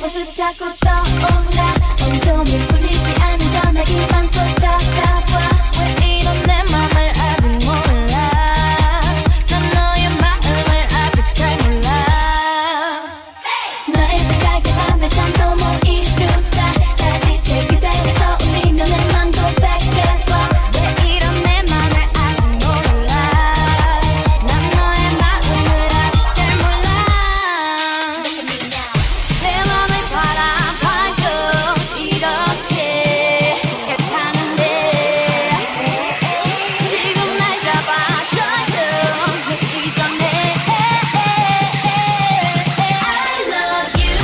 모습 자꾸 떠올라 온종일 풀리지 않은 전화기만 또 찾아봐 왜 이런 내 맘을 아직 몰라 난 너의 마음을 아직 잘 몰라 너의 생각에 밤에 잠도 못 이루다 달빛에 그대를 떠올리며 내 맘 고백해봐 왜 이런 내 맘을 아직 몰라 난 너의 마음을 아직 잘 몰라 내 맘을 바라봐요 이렇게 괜찮은데 지금 날 잡아줘요 늦기 전에 I love you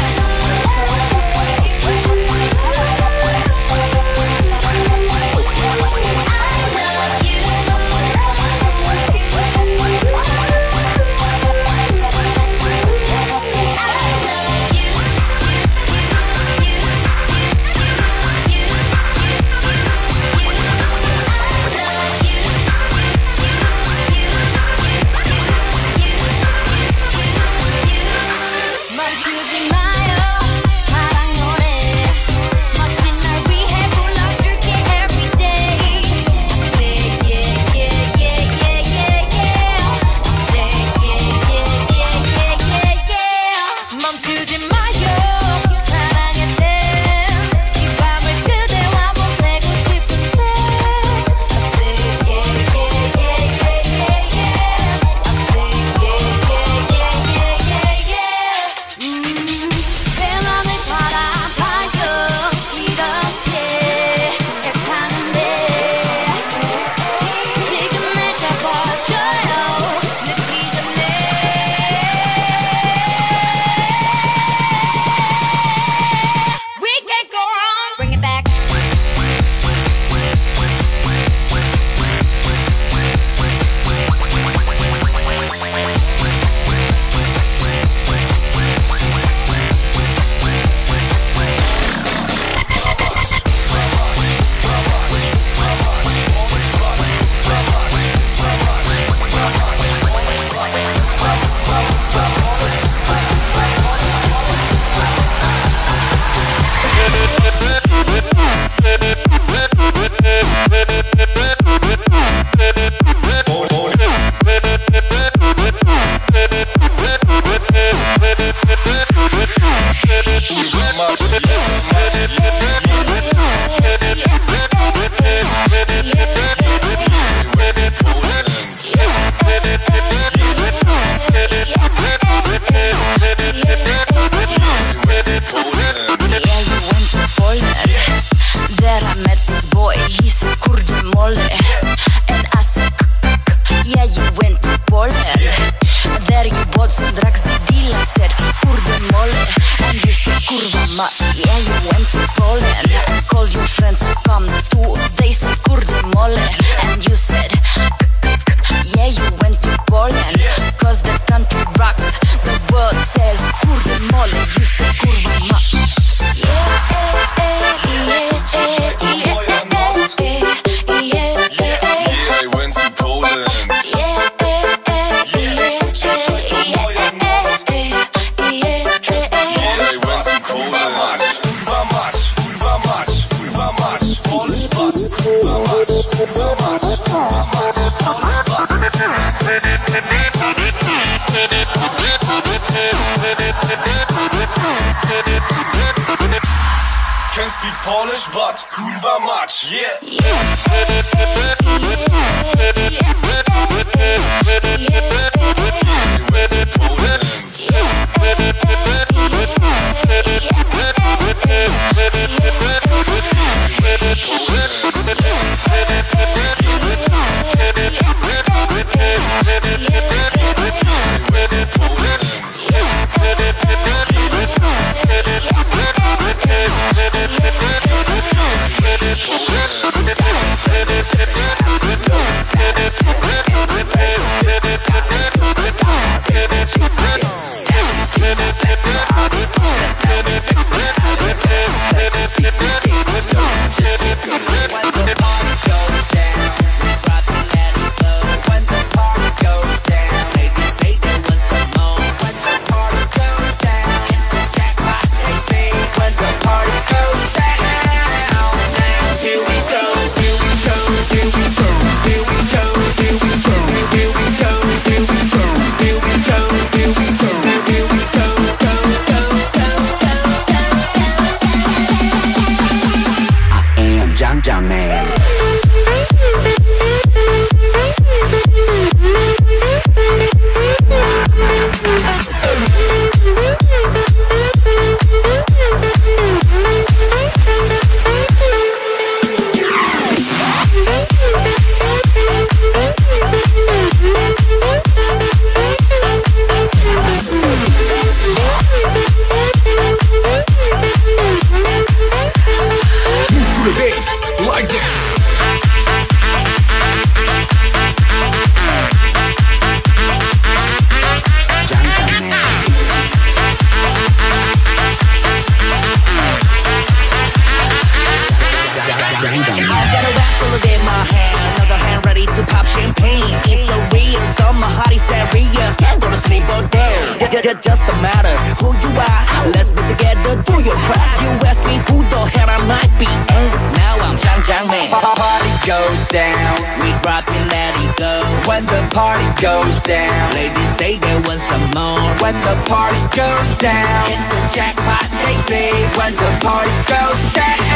멈추지 마요 사랑 노래 멋진 날 위해 불러줄게 every day I say yeah yeah yeah yeah yeah yeah I say yeah yeah yeah yeah yeah 멈추지 마요 사랑의 dance 이 밤을 그대와 보내고 싶은데 I say yeah yeah yeah yeah yeah yeah I say yeah yeah yeah yeah yeah yeah 내 맘을 바라봐요 이렇게 괜찮은데 지금 날 잡아줘요 늦기 전에 We can't go wrong Bring it back There I met this boy, he said kurde mole And I said yeah you went to Poland There you bought some drugs, the dealer said kurde mole And you said kurwa mać, yeah you went to Poland And called your friends to come too, they said kurde mole And you said yeah you went to Poland Cause the country rocks, the world says kurde mole You said kurwa mać Can't speak Polish, but kurwa mać, yeah. 짱짱맨. Like this. I've got a rap full in my hand, another hand ready to pop champagne. It's so real, so my heart is area. Can't go to sleep all day. Just a matter who you are. Let's be together, do your craft. You ask me who the hell I might be, and now I'm 짱짱맨. Party goes down, We drop it, let it go. when the party goes down. Ladies say they want some more. When the party goes down, It's the jackpot, they say. when the party goes down.